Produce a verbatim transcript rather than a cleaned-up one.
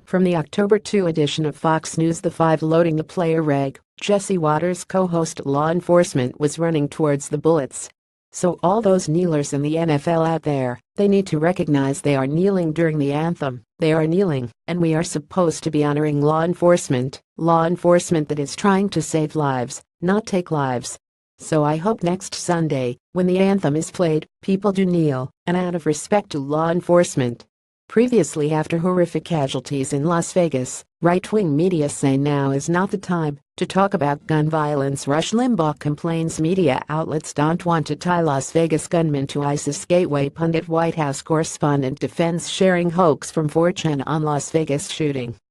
From the October second edition of Fox News The Five loading the player reg, Jesse Watters co-host law enforcement was running towards the bullets. So all those kneelers in the N F L out there, they need to recognize they are kneeling during the anthem. They are kneeling, and we are supposed to be honoring law enforcement, law enforcement that is trying to save lives, not take lives. So I hope next Sunday, when the anthem is played, people do kneel, and out of respect to law enforcement. Previously, after horrific casualties in Las Vegas, right-wing media say now is not the time to talk about gun violence. Rush Limbaugh complains media outlets don't want to tie Las Vegas gunman to ISIS. Gateway pundit White House correspondent defends sharing hoax from four chan on Las Vegas shooting.